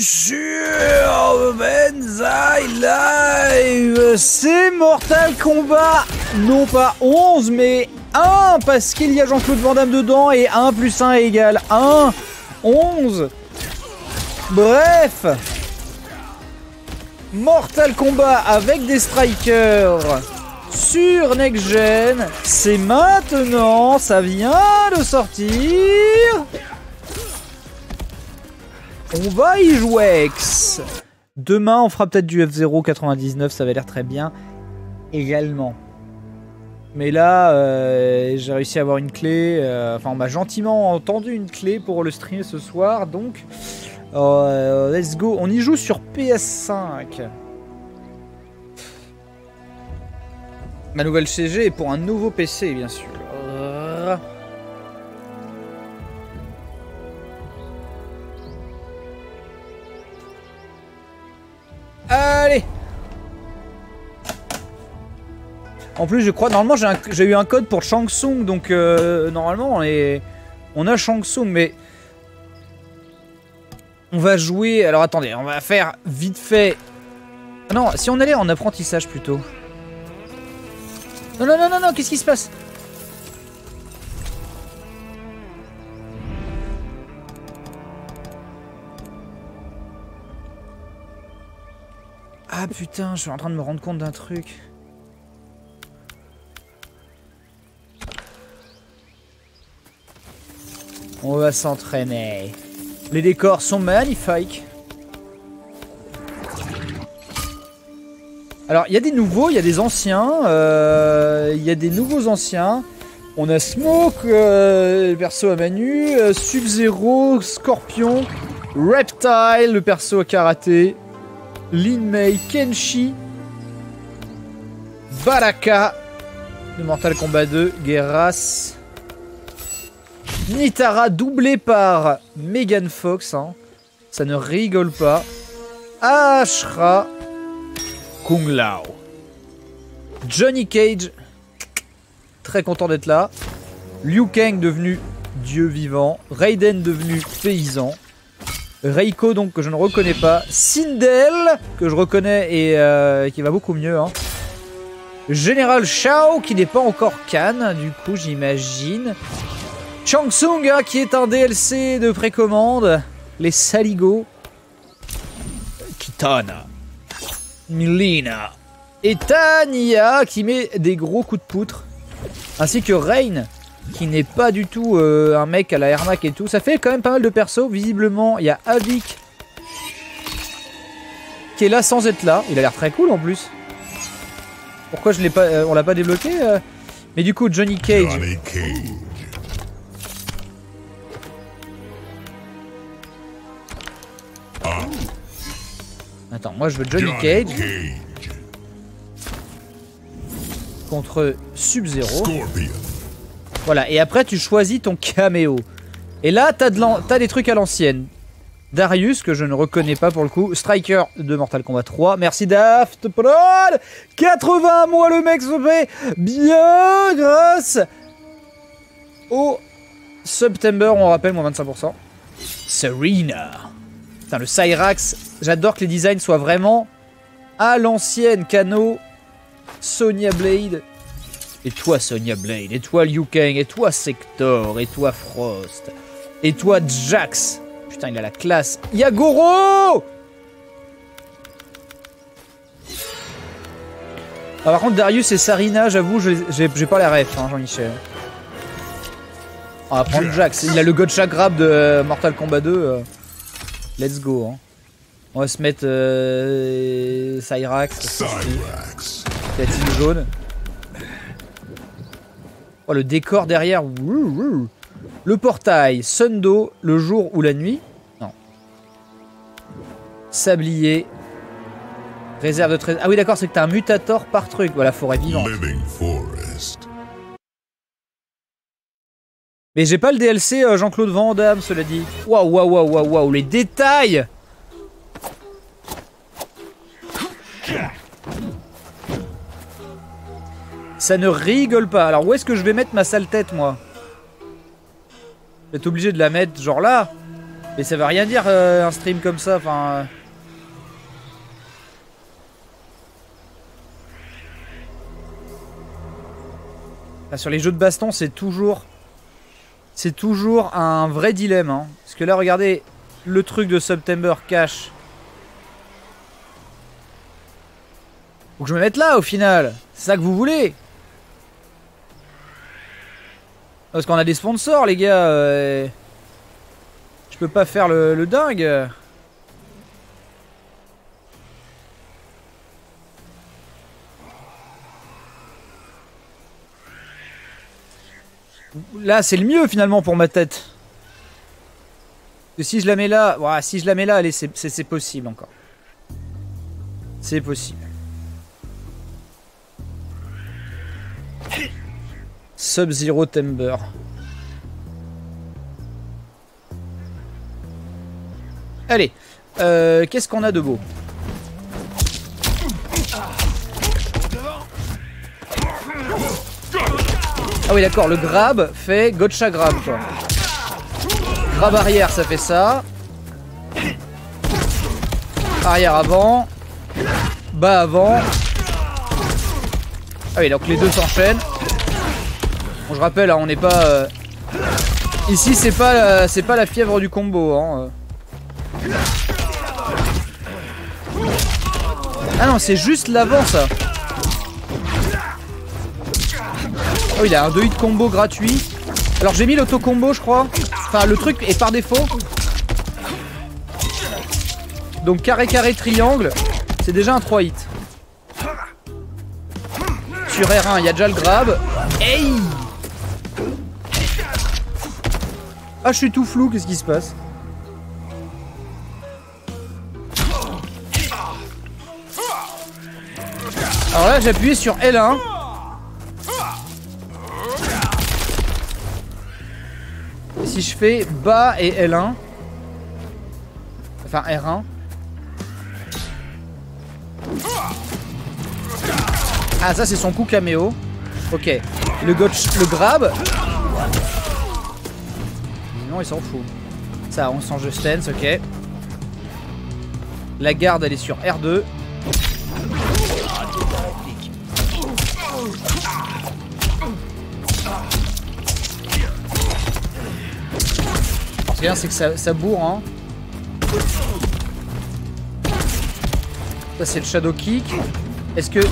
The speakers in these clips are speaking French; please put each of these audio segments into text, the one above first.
sur Banzai Live. C'est Mortal Kombat, non pas 11 mais 1, parce qu'il y a Jean-Claude Van Damme dedans et 1 plus 1 égale 1, 11. Bref, Mortal Kombat avec des strikers sur Next Gen, c'est maintenant, ça vient de sortir. On va y jouer. Demain, on fera peut-être du F0 99, ça va l'air très bien également. Mais là, j'ai réussi à avoir une clé. Enfin, on m'a gentiment entendu une clé pour le stream ce soir, donc let's go. On y joue sur PS5. Ma nouvelle CG est pour un nouveau PC, bien sûr. Allez. En plus, je crois, normalement, j'ai eu un code pour Shang Tsung, donc normalement, on a Shang Tsung, mais on va jouer. Alors attendez, on va faire vite fait. Non, si on allait en apprentissage plutôt. Non, non, non, non, non, qu'est-ce qui se passe? Ah putain, je suis en train de me rendre compte d'un truc. On va s'entraîner. Les décors sont magnifiques. Alors, il y a des nouveaux, il y a des anciens. Il y a des nouveaux anciens. On a Smoke, le perso à Manu, Sub-Zero, Scorpion, Reptile, le perso à karaté, Lin Mei, Kenshi, Baraka de Mortal Kombat 2, Geras, Nitara doublé par Megan Fox, hein. Ça ne rigole pas. Ashra, Kung Lao, Johnny Cage, très content d'être là. Liu Kang devenu dieu vivant, Raiden devenu paysan, Reiko donc que je ne reconnais pas, Sindel que je reconnais et qui va beaucoup mieux, hein. Général Shao qui n'est pas encore Khan du coup j'imagine. Shang Tsung hein, qui est un DLC de précommande, les Saligo, Kitana, Milena et Tanya qui met des gros coups de poutre, ainsi que Rain qui n'est pas du tout un mec à la Ermac et tout. Ça fait quand même pas mal de persos. Visiblement il y a Havik qui est là sans être là, il a l'air très cool en plus. Pourquoi je l'ai pas, on l'a pas débloqué mais du coup Johnny Cage. Attends, moi je veux Johnny Cage contre Sub-Zero. Voilà, et après tu choisis ton caméo. Et là t'as des trucs à l'ancienne. Darius, que je ne reconnais pas pour le coup. Striker de Mortal Kombat 3. Merci Daft Prod. 80 mois le mec se fait bien grâce au September, on rappelle, moins 25%. Serena. Putain, le Cyrax, j'adore que les designs soient vraiment à l'ancienne. Kano, Sonya Blade. Et toi Sonya Blade, et toi Liu Kang, et toi Sector, et toi Frost, et toi Jax. Putain, il a la classe. Yagoro. Ah, par contre, Darius et Sarina, j'avoue, j'ai pas la ref, hein, Jean-Michel. On va prendre Jax. Il a le Gotcha Grab de Mortal Kombat 2. Let's go. Hein. On va se mettre Cyrax. Platine jaune. Oh, le décor derrière. Le portail. Sundo, le jour ou la nuit. Non. Sablier. Réserve de trésor. Ah oui, d'accord, c'est que t'as un mutator par truc. Voilà, forêt vivante. Mais j'ai pas le DLC Jean-Claude Van Damme, cela dit. Waouh, waouh, waouh, waouh, waouh, les détails! Ça ne rigole pas. Alors où est-ce que je vais mettre ma sale tête, moi? Je vais être obligé de la mettre genre là. Mais ça veut rien dire un stream comme ça, enfin... Là, sur les jeux de baston, c'est toujours un vrai dilemme. Hein. Parce que là, regardez le truc de September Cash. Faut que je me mette là au final. C'est ça que vous voulez? Parce qu'on a des sponsors, les gars. Je peux pas faire le dingue. Là, c'est le mieux finalement pour ma tête. Que si je la mets là, ouais, si je la mets là, allez, c'est possible encore. C'est possible. Sub-Zero Timber. Allez, qu'est-ce qu'on a de beau? Ah oui d'accord, le grab fait gotcha grab quoi. Grab arrière ça fait ça. Arrière avant. Bas avant. Ah oui donc les deux s'enchaînent. Bon je rappelle hein, on n'est pas... Ici c'est pas la fièvre du combo hein. Ah non c'est juste l'avant ça. Oh il a un 2 hit combo gratuit. Alors j'ai mis l'auto combo je crois. Enfin le truc est par défaut. Donc carré carré triangle. C'est déjà un 3 hit. Sur R1 il y a déjà le grab. Hey. Ah je suis tout flou, qu'est-ce qui se passe? Alors là j'ai appuyé sur L1. Si je fais bas et L1, enfin R1. Ah ça c'est son coup caméo. Ok. Le grab. Non il s'en fout. Ça on change de stance, ok. La garde elle est sur R2. C'est que ça bourre hein. Ça c'est le shadow kick. Est-ce que...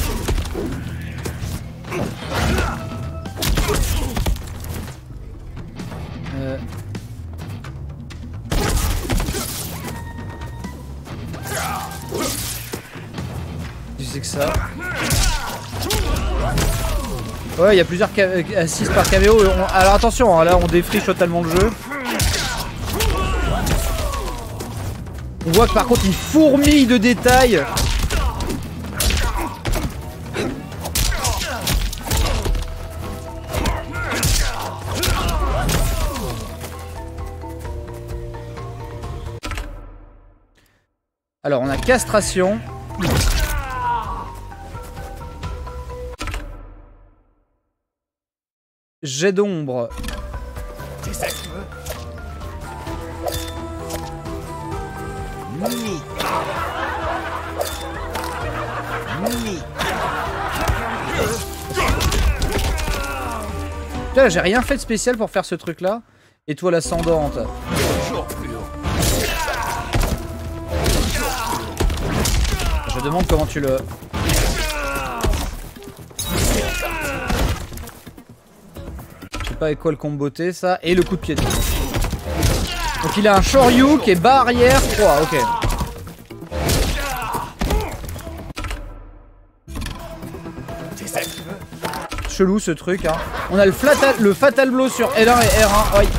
Tu sais que ça... Ouais il y a plusieurs assises par caméo. Alors attention hein, là on défriche totalement le jeu. On voit que par contre il fourmille de détails. Alors on a castration. Jet d'ombre. Là j'ai rien fait de spécial pour faire ce truc là. Étoile ascendante. Je demande comment tu le... Je sais pas avec quoi le comboter ça. Et le coup de pied. Donc il a un Shoryu qui est bas arrière 3, ok. Chelou ce truc hein. On a le fatal blow sur L1 et R1. Oui.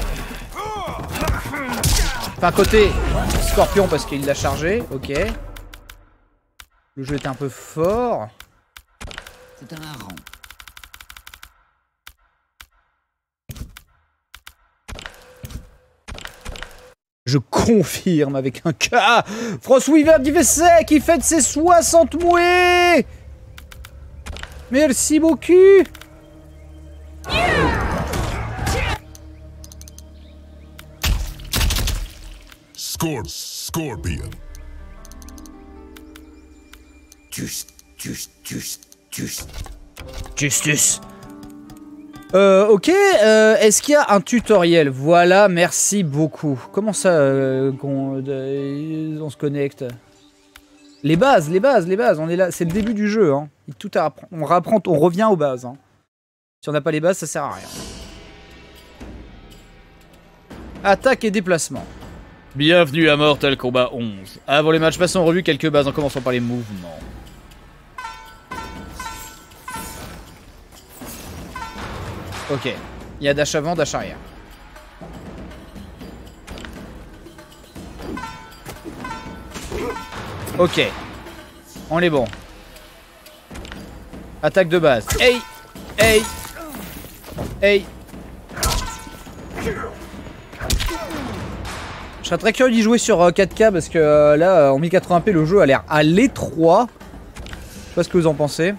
Enfin côté Scorpion parce qu'il l'a chargé, ok. Le jeu est un peu fort. C'est un hareng. Je confirme avec un K. Frostweaver qui fait sec, qui fête ses 60 mouets. Merci beaucoup. Scorpion. Justus. Ok, est-ce qu'il y a un tutoriel? Voilà, merci beaucoup. Comment ça, on se connecte? Les bases, on est là, c'est le début du jeu. Hein. Tout à apprendre. On revient aux bases. Hein. Si on n'a pas les bases, ça sert à rien. Attaque et déplacement. Bienvenue à Mortal Kombat 11. Avant les matchs, passons en revue quelques bases en commençant par les mouvements. Ok, il y a dash avant, dash arrière. Ok, on est bon. Attaque de base. Hey, hey, hey. Je serais très curieux d'y jouer sur 4K parce que là, en 1080p, le jeu a l'air à l'étroit. Je sais pas ce que vous en pensez.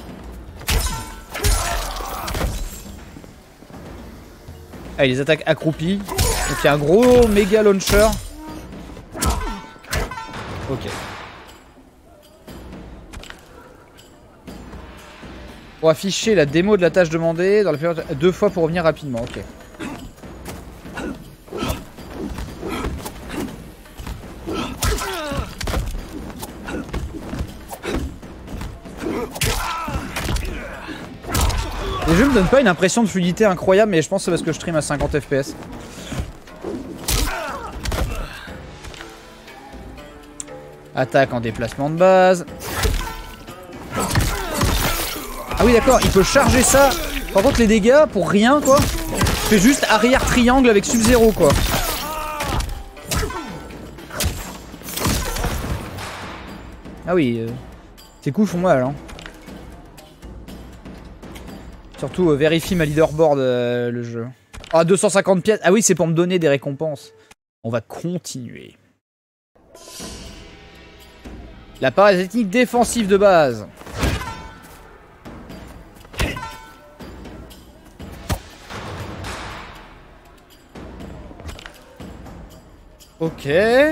Ah, les attaques accroupies. Donc il y a un gros méga launcher. Ok. Pour afficher la démo de la tâche demandée dans la période 2 fois pour revenir rapidement. Ok. Les jeux me donnent pas une impression de fluidité incroyable, mais je pense que c'est parce que je stream à 50 FPS. Attaque en déplacement de base. Ah oui d'accord, il peut charger ça. Par contre les dégâts pour rien quoi. Je fais juste arrière triangle avec Sub-Zero quoi. Ah oui, ces coups font mal hein. Surtout vérifie ma leaderboard le jeu. Ah 250 pièces. Ah oui c'est pour me donner des récompenses. On va continuer. La technique défensive de base. Ok.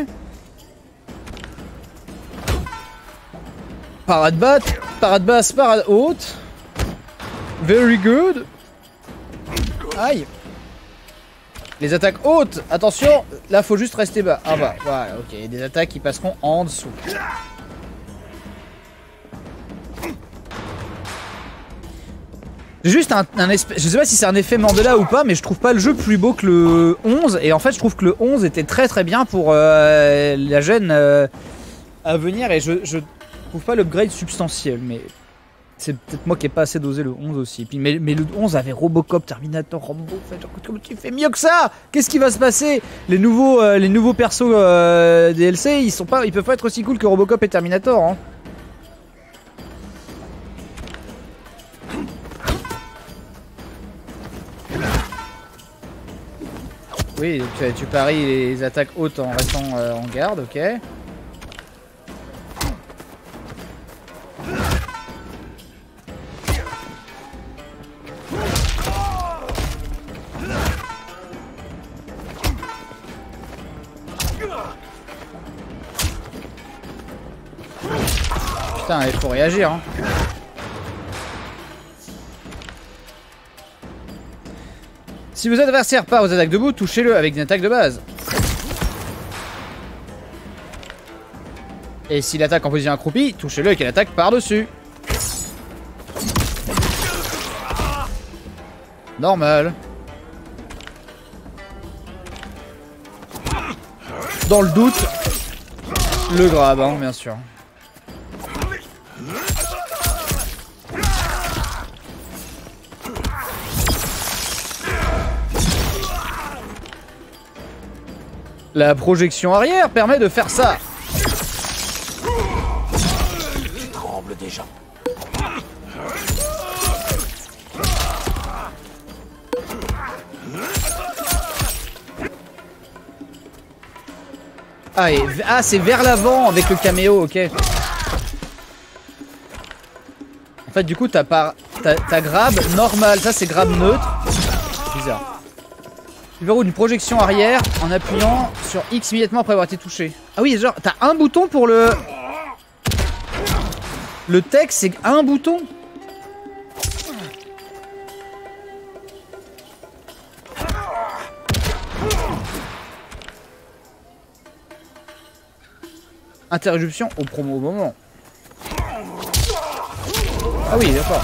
Parade basse, parade haute. Very good. Aïe. Les attaques hautes, attention, là faut juste rester bas. Ah bah, voilà, ok. Et des attaques qui passeront en dessous. Juste un espèce... Je sais pas si c'est un effet Mandela ou pas, mais je trouve pas le jeu plus beau que le 11. Et en fait, je trouve que le 11 était très très bien pour la gêne à venir. Et je trouve pas l'upgrade substantiel, mais... C'est peut-être moi qui ai pas assez dosé le 11 aussi. Puis, mais le 11 avait Robocop, Terminator, Rambo. Comment tu fais mieux que ça? Qu'est-ce qui va se passer? Les nouveaux persos DLC, ils peuvent pas être aussi cool que Robocop et Terminator. Hein. Oui, donc tu paries les attaques hautes en restant en garde, ok. Putain, il faut réagir. Hein. Si votre adversaire part aux attaques debout, touchez-le avec une attaque de base. Et s'il attaque en position accroupie, touchez-le avec une attaque par-dessus. Normal. Dans le doute, le grab, hein, bien sûr. La projection arrière permet de faire ça. Tu trembles déjà. Ah, c'est vers l'avant avec le caméo, ok. En fait, du coup, t'as grab normal. Ça, c'est grab neutre. Bizarre. Tu verrouilles une projection arrière en appuyant sur X immédiatement après avoir été touché. Ah oui, genre, t'as un bouton pour le... Le texte, c'est un bouton. Interruption au promo au moment. Ah oui, d'accord.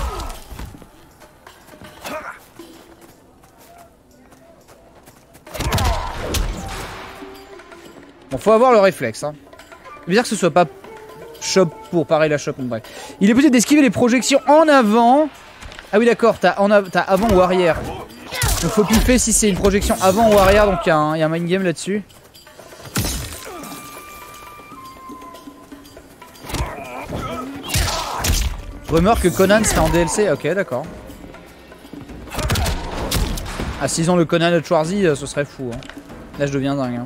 Bon, faut avoir le réflexe. Hein. C'est bizarre que ce soit pas shop pour pareil la shop. Bref. Il est possible d'esquiver les projections en avant. Ah oui, d'accord, t'as avant ou arrière. Donc faut puffer si c'est une projection avant ou arrière. Donc il y a un mind game là-dessus. Rumeur que Conan serait en DLC. Ok, d'accord. Ah, s'ils ont le Conan de Schwarzy, ce serait fou. Hein. Là, je deviens dingue. Hein.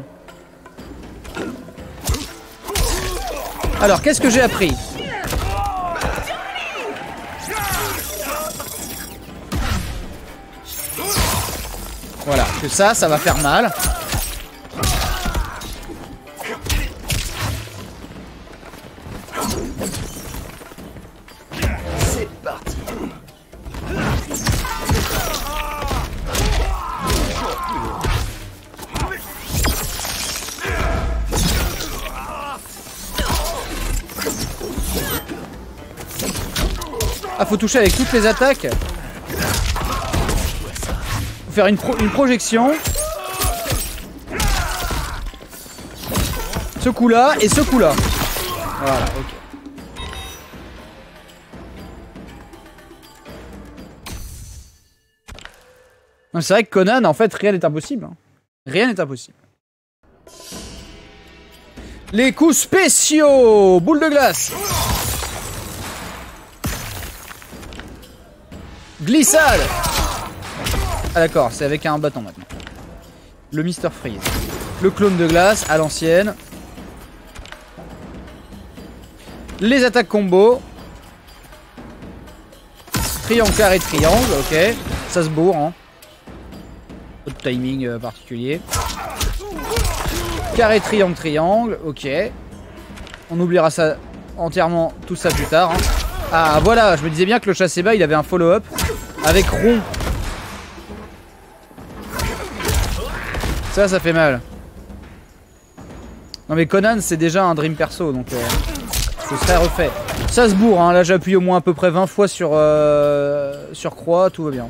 Alors, qu'est-ce que j'ai appris? Voilà, que ça va faire mal. C'est parti. Ah, faut toucher avec toutes les attaques. Faut faire une projection. Ce coup-là et ce coup-là. Voilà, ok. C'est vrai que Conan, en fait, rien n'est impossible. Hein. Rien n'est impossible. Les coups spéciaux. Boule de glace. Glissade. Ah d'accord, c'est avec un bâton maintenant. Le Mr Freeze. Le clone de glace à l'ancienne. Les attaques combo. Triangle, carré, triangle, ok. Ça se bourre, hein. Pas de timing particulier. Carré, triangle, triangle, ok. On oubliera ça entièrement, tout ça plus tard. Hein. Ah voilà, je me disais bien que le Chaseba il avait un follow-up avec rond. Ça fait mal. Non mais Conan c'est déjà un dream perso donc ce serait refait. Ça se bourre, hein. Là j'appuie au moins à peu près 20 fois sur croix, tout va bien.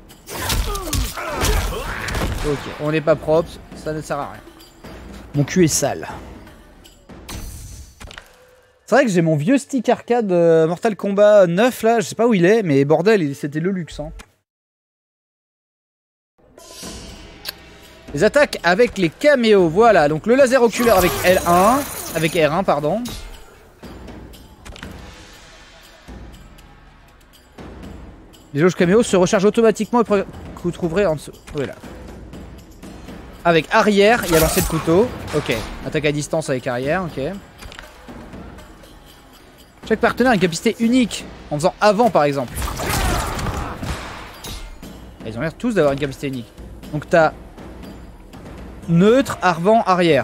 Ok, on n'est pas propre, ça ne sert à rien. Mon cul est sale. C'est vrai que j'ai mon vieux stick arcade Mortal Kombat 9 là, je sais pas où il est, mais bordel, c'était le luxe. Hein. Les attaques avec les caméos, voilà. Donc le laser oculaire avec L1, avec R1 pardon. Les jauges caméos se rechargent automatiquement et que vous trouverez en dessous. Voilà. Avec arrière, il y a lancé de couteau. Ok. Attaque à distance avec arrière, ok. Chaque partenaire a une capacité unique en faisant avant par exemple. Ils ont l'air tous d'avoir une capacité unique. Donc t'as neutre, avant, arrière.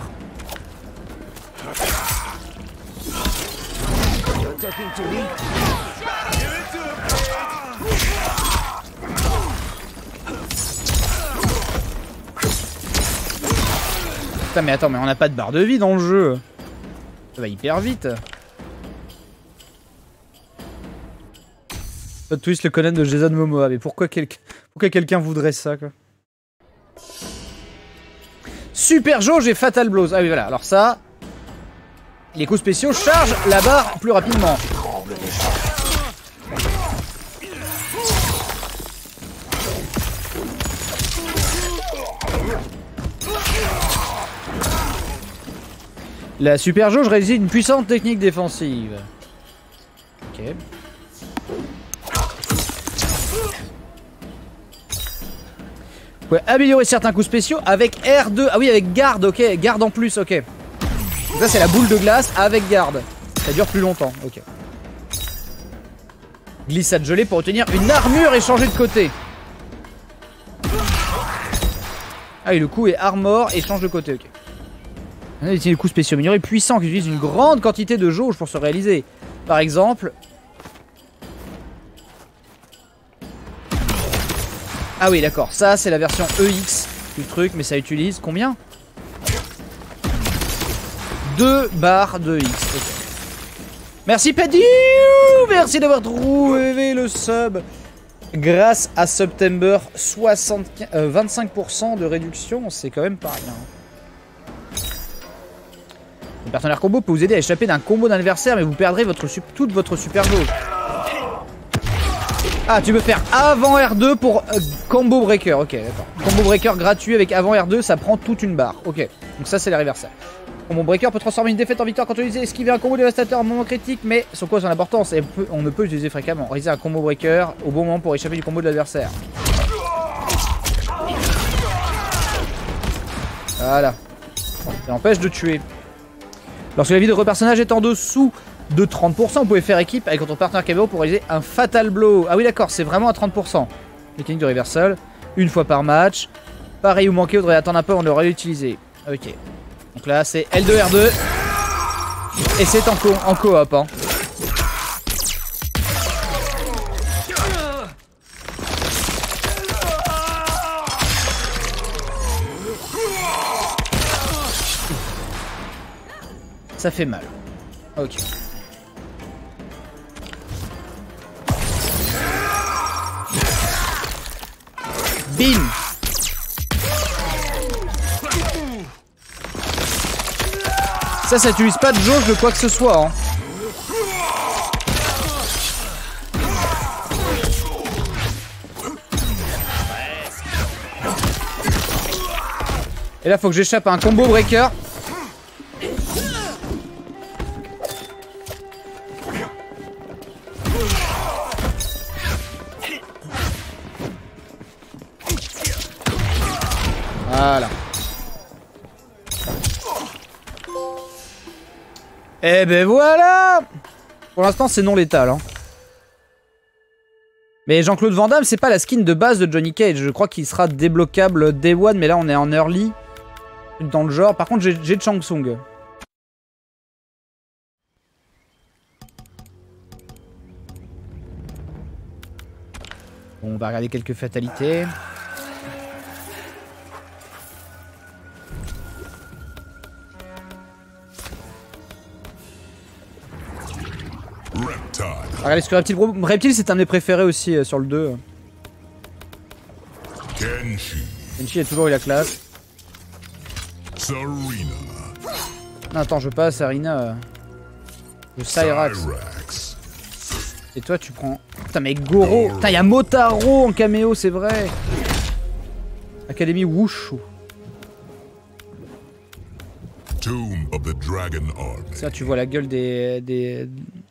Putain mais attends, mais on n'a pas de barre de vie dans le jeu. Ça va hyper vite. Plot twist, le Conan de Jason Momoa. Mais pourquoi quelqu'un voudrait ça quoi? Super jauge et Fatal Blows. Ah oui voilà, alors ça... Les coups spéciaux chargent la barre plus rapidement. La super jauge réalise une puissante technique défensive. Ok. Ouais, améliorer certains coups spéciaux avec R2. Ah oui, avec garde, ok. Garde en plus, ok. Donc ça, c'est la boule de glace avec garde. Ça dure plus longtemps, ok. Glissade gelée pour obtenir une armure et changer de côté. Ah oui, le coup est armor et change de côté, ok. On a des coups spéciaux améliorés puissants qui utilisent une grande quantité de jauge pour se réaliser. Par exemple... Ah oui, d'accord, ça c'est la version EX du truc, mais ça utilise combien? 2 barres de X. Okay. Merci Paddy, merci d'avoir trouvé le sub. Grâce à September, 25% de réduction, c'est quand même pas rien. Le partenaire combo peut vous aider à échapper d'un combo d'adversaire, mais vous perdrez toute votre super jauge. Ah, tu peux faire avant R2 pour combo breaker. Ok, d'accord. Combo breaker gratuit avec avant R2, ça prend toute une barre. Ok, donc ça c'est les réverseurs. Combo breaker peut transformer une défaite en victoire quand on utilise esquiver un combo dévastateur en moment critique, mais sur quoi son importance et on ne peut l'utiliser fréquemment. Réaliser un combo breaker au bon moment pour échapper du combo de l'adversaire. Voilà. Ça empêche de tuer. Lorsque la vie de votre personnage est en dessous de 30%, vous pouvez faire équipe avec votre partenaire KBO pour réaliser un Fatal Blow. Ah oui d'accord, c'est vraiment à 30%. Mécanique de reversal, une fois par match. Pareil ou manqué, vous devrez attendre un peu avant de le réutiliser. Ok. Donc là c'est L2 R2. Et c'est en coop hein. Ça fait mal. Ok. Bim. Ça n'utilise pas de jauge de quoi que ce soit. Hein. Et là, faut que j'échappe à un combo breaker. Voilà. Et ben voilà. Pour l'instant c'est non létal hein. Mais Jean-Claude Van Damme c'est pas la skin de base de Johnny Cage. Je crois qu'il sera débloquable Day One, mais là on est en early dans le genre. Par contre j'ai Shang Tsung. Bon, on va regarder quelques fatalités. Regardez ce que Reptile. Reptile c'est un de mes préférés aussi sur le 2. Kenshi a toujours eu la classe. Non attends, je passe Sarina. Je Cyrax. Et toi tu prends... Putain mais Goro. Putain y'a Motaro en caméo, c'est vrai. Académie Wushu. Ça tu vois la gueule des...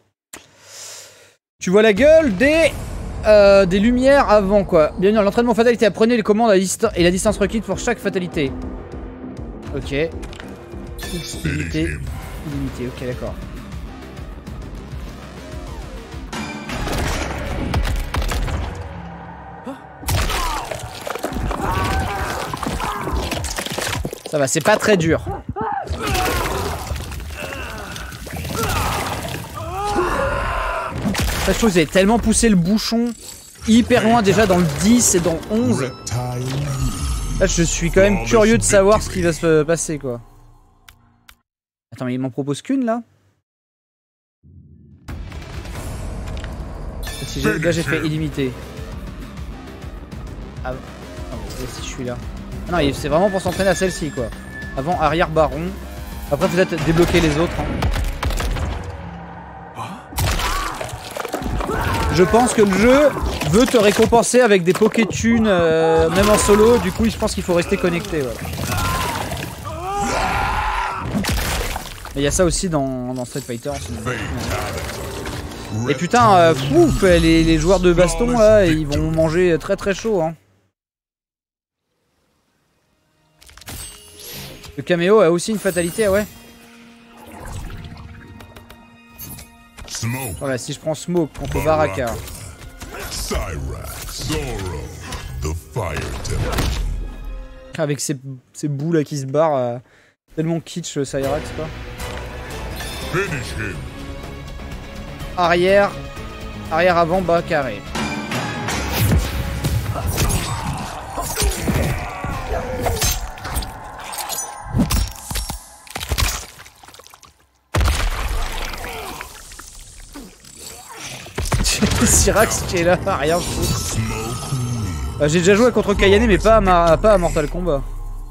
Tu vois la gueule des lumières avant quoi. Bienvenue dans l'entraînement fatalité. Apprenez les commandes et la distance requise pour chaque fatalité. Ok. X illimité. Illimité, ok d'accord. Ça va, c'est pas très dur. Ça, je trouve que vous avez tellement poussé le bouchon hyper loin déjà dans le 10 et dans le 11. Là, je suis quand même curieux de savoir ce qui va se passer, quoi. Attends, mais il m'en propose qu'une, là? Là, j'ai fait illimité. Ah, non, mais si je suis là. Ah non, c'est vraiment pour s'entraîner à celle-ci, quoi. Avant, arrière, baron. Après, peut-être débloquer les autres, hein. Je pense que le jeu veut te récompenser avec des Pokétunes, même en solo. Du coup, je pense qu'il faut rester connecté. Voilà. Mais il y a ça aussi dans Street Fighter. Et putain, ouf, les joueurs de baston, là, ils vont manger très très chaud. Hein. Le caméo a aussi une fatalité, ouais. Voilà, si je prends Smoke contre Baraka. Avec ces boules là qui se barrent. Tellement kitsch Cyrax quoi. Arrière. Arrière avant bas carré. Cyrax qui est là, rien foutre. J'ai déjà joué contre Kayane mais pas à Mortal Kombat.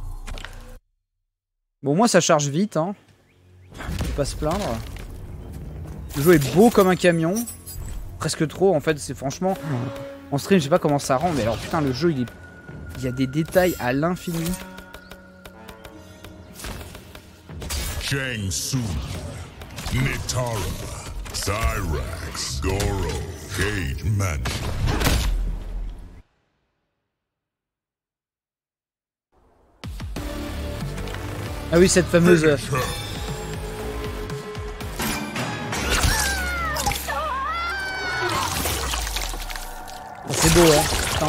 Bon moi ça charge vite hein. Faut pas se plaindre. Le jeu est beau comme un camion. Presque trop en fait, c'est franchement... En stream je sais pas comment ça rend mais alors putain le jeu il y a des détails à l'infini. Shang Tsung, Nitara, Cyrax, Goro, Cage Mansion. Ah oui cette fameuse... C'est beau hein, putain.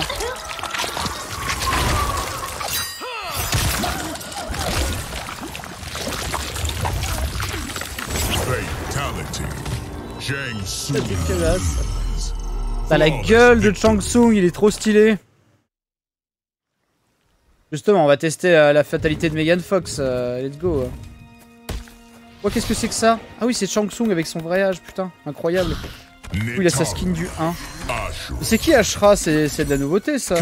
T'as la gueule de Shang Tsung, il est trop stylé. Justement, on va tester la fatalité de Megan Fox. Let's go. Oh, qu'est-ce que c'est que ça? Ah oui, c'est Shang Tsung avec son vrai âge, putain, incroyable. Oui, il a sa skin du 1. C'est qui Ashra? C'est de la nouveauté ça.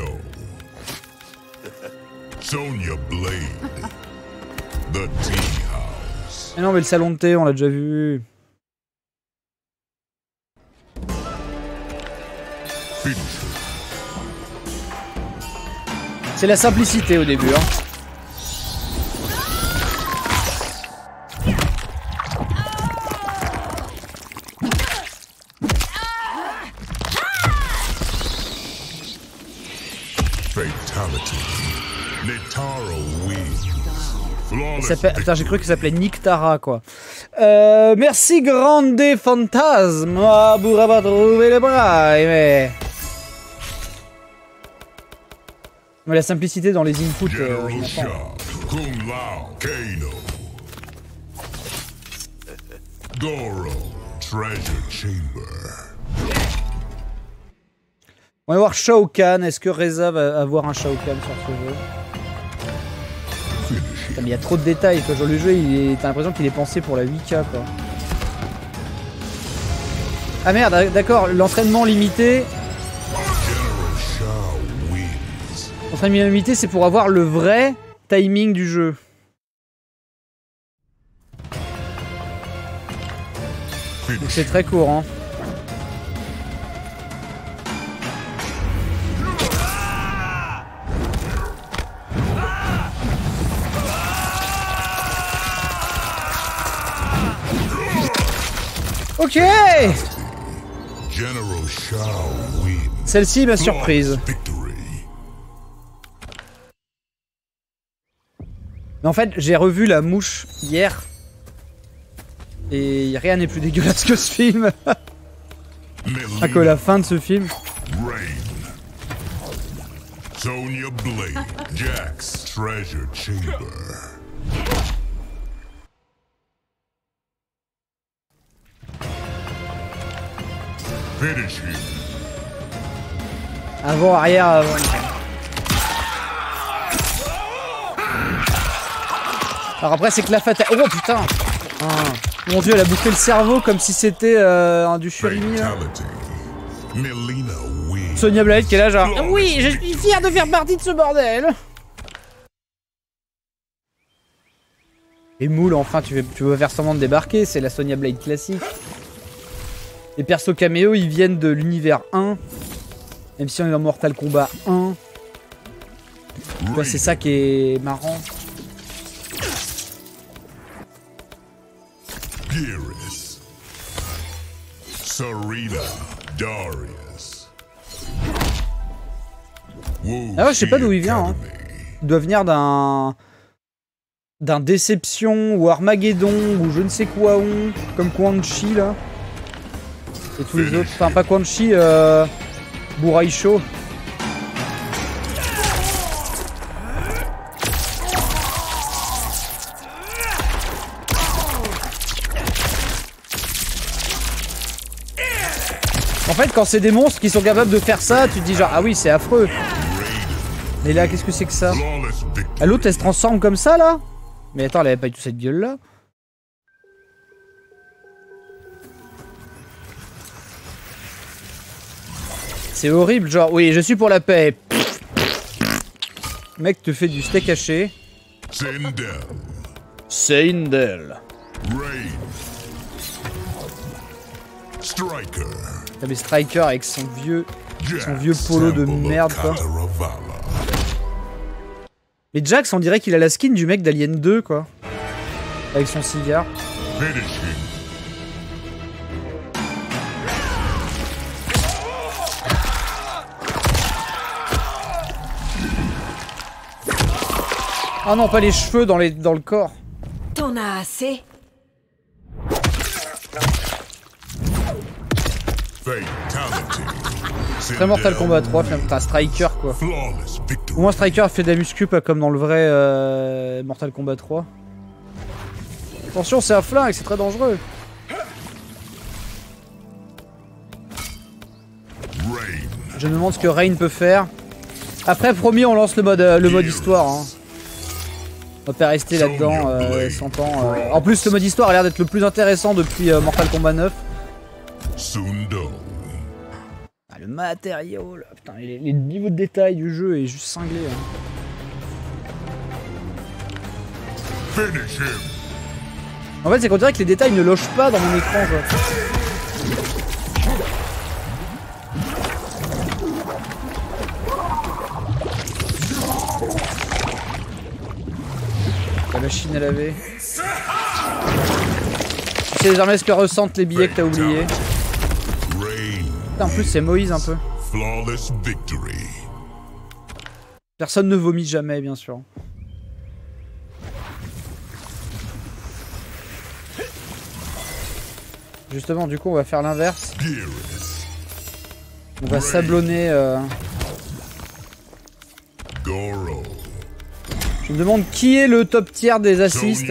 Mais non, mais le salon de thé, on l'a déjà vu. C'est la simplicité au début, hein. Attends, j'ai cru qu'il s'appelait Nictara, quoi. Merci Grande Fantasme pour avoir trouvé le bras, mais la simplicité dans les inputs, on va voir Shao Kahn. Est-ce que Reza va avoir un Shao Kahn sur ce jeu? Putain, mais il y a trop de détails quoi. Genre, le jeu, t'as l'impression qu'il est pensé pour la 8K quoi. Ah merde, d'accord, l'entraînement limité. L'entraînement limité, c'est pour avoir le vrai timing du jeu. C'est très court, hein. Ok. Celle-ci m'a surprise. Mais en fait, j'ai revu La Mouche hier. Et rien n'est plus dégueulasse que ce film. Pas que la fin de ce film. Sonya Blade, Jack's Treasure Chamber. Avant, arrière, avant. Alors après c'est que la fatale... Oh putain ah. Mon dieu, elle a bouffé le cerveau comme si c'était du surimi là. Sonya Blade qui est là genre... Oui, je suis fier de faire partie de ce bordel. Et Moule, enfin tu veux faire semblant de débarquer, c'est la Sonya Blade classique. Les persos caméo, ils viennent de l'univers 1. Même si on est dans Mortal Kombat 1. Ouais, c'est ça qui est marrant. Geras, Sarina, Darius. Ah ouais, je sais pas d'où il vient. Hein. Il doit venir d'un Déception ou Armageddon ou je ne sais quoi comme Quan Chi là. Et tous les autres, enfin pas Quan Chi, En fait, quand c'est des monstres qui sont capables de faire ça, tu te dis genre, ah oui, c'est affreux. Mais là, qu'est-ce que c'est que ça? Ah, l'autre, elle se transforme comme ça, là? Mais attends, elle avait pas eu toute cette gueule-là. C'est horrible, genre, oui, je suis pour la paix. Le mec te fait du steak haché. Sindel. T'as des Striker avec son vieux polo de merde, quoi. Mais Jax, on dirait qu'il a la skin du mec d'Alien 2, quoi. Avec son cigare. Ah non, pas les cheveux dans le corps. T'en as assez? Très Mortal Kombat 3, putain, Striker quoi. Au moins Striker fait de la muscu, pas comme dans le vrai Mortal Kombat 3. Attention, c'est un flingue, c'est très dangereux. Je me demande ce que Rain peut faire. Après, promis, on lance le mode histoire. Hein. On va pas rester là-dedans 100 ans. En plus, le mode histoire a l'air d'être le plus intéressant depuis Mortal Kombat 9. Ah, le matériau, là, putain, les niveaux de détail du jeu est juste cinglé. Hein. En fait, c'est qu'on dirait que les détails ne logent pas dans mon écran, quoi. La machine à laver. Tu sais désormais ce que ressentent les billets que t'as oubliés. Putain, en plus c'est Moïse un peu. Personne ne vomit jamais, bien sûr. Justement, du coup, on va faire l'inverse. On va sablonner... Je me demande qui est le top tier des assists.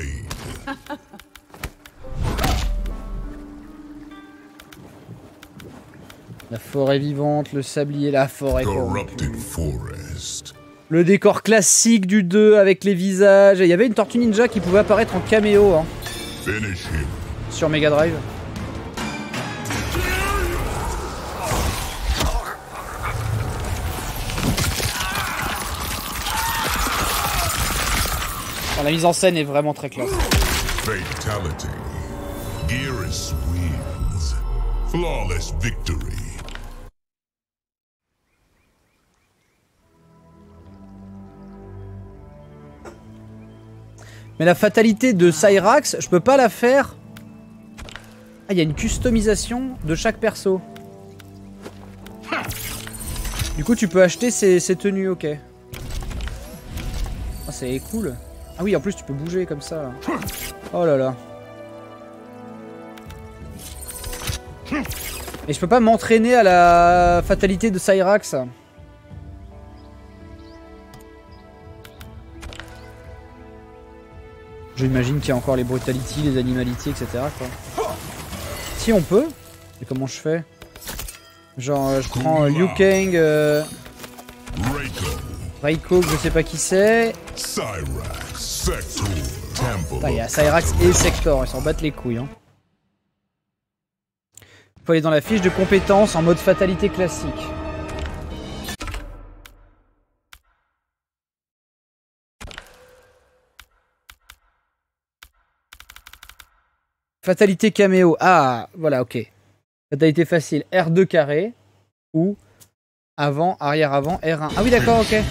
La forêt vivante, le sablier, la forêt corrompue. Le décor classique du 2 avec les visages. Il y avait une tortue ninja qui pouvait apparaître en caméo hein, sur Mega Drive. Alors, la mise en scène est vraiment très classe. Fatality. Geras wins. Flawless victory. Mais la fatalité de Cyrax, je peux pas la faire. Ah, il y a une customisation de chaque perso. Du coup, tu peux acheter ces tenues, ok. Oh, c'est cool. Ah oui, en plus, tu peux bouger comme ça. Là. Oh là là. Et je peux pas m'entraîner à la fatalité de Cyrax. J'imagine qu'il y a encore les brutalities, les animalities, etc. Quoi. Si on peut. Et comment je fais? Genre je prends Liu Kang, Reiko, je sais pas qui c'est. Il y a Cyrax et Sector, ils s'en battent les couilles. Hein. Faut aller dans la fiche de compétences en mode fatalité classique. Fatalité caméo. Ah, voilà, ok. Fatalité facile. R2 carré. Ou avant, arrière avant, R1. Ah oui, d'accord, ok.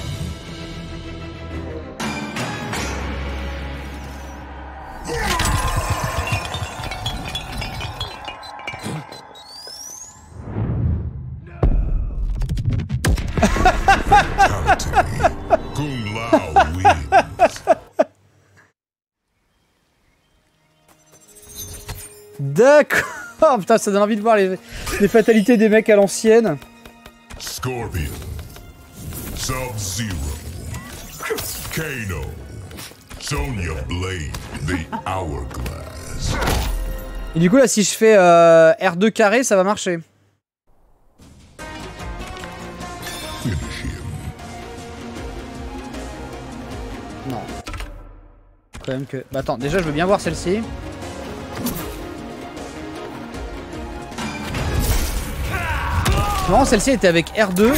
D'accord. Putain, ça donne envie de voir les fatalités des mecs à l'ancienne. Scorpion, Sub-Zero, Kano, Sonya Blade, the Hourglass. Et du coup là, si je fais R2 carré, ça va marcher. quand même que... Bah attends, déjà je veux bien voir celle-ci. Non, celle-ci était avec R2.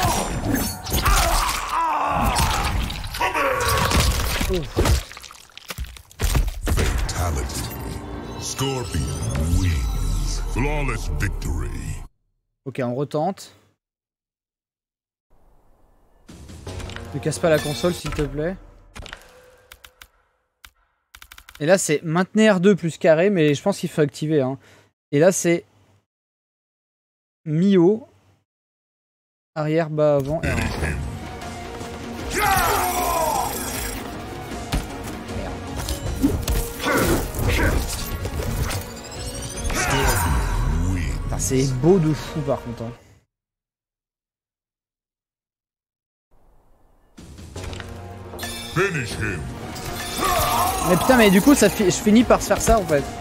Fatality. Scorpion wins. Flawless victory. Ok, on retente. Ne casse pas la console s'il te plaît. Et là c'est maintenir R2 plus carré, mais je pense qu'il faut activer. Hein. Et là c'est mi-haut, arrière, bas, avant, R1. C'est beau de fou par contre. Hein. Mais putain, mais du coup, je finis par se faire ça en fait.